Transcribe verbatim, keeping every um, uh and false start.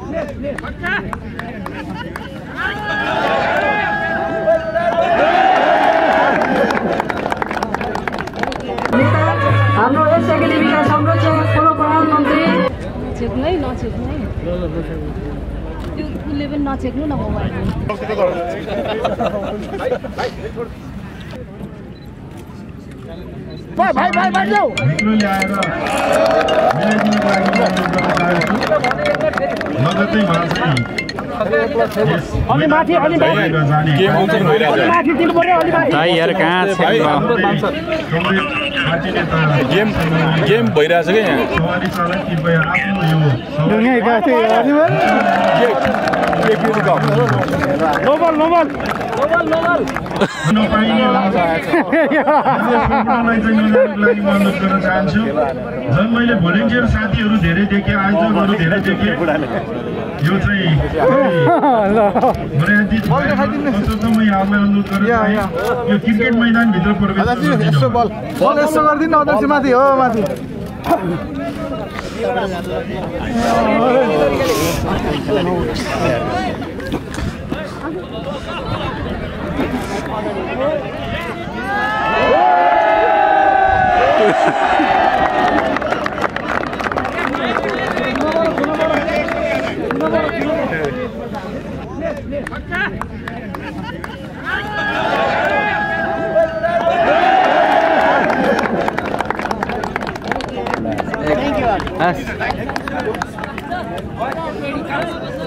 हाम्रो यस एकाडेमीका संरक्षक पूर्व प्रधानमन्त्री चेक्नु है नचेक्नु है त्यो उसले पनि नचेक्नु न मोबाइल भाइ भाइ भाइ भाइ जाऊ अलि माथि अलि माथि दिनु पर्यो अलि माथि भाइ यार कहाँ छ गेम गेम भइरहेछ के यहाँ नोबल नोबल नोबल झन् मैले भोलिन्टियर साथीहरू धेरै देखेँ आयोजकहरू धेरै देखेँ यो चाहिँ यो क्रिकेट मैदानभित्र प्रवेश गरिदिनु अध्यक्ष माथि हो माथि Yes.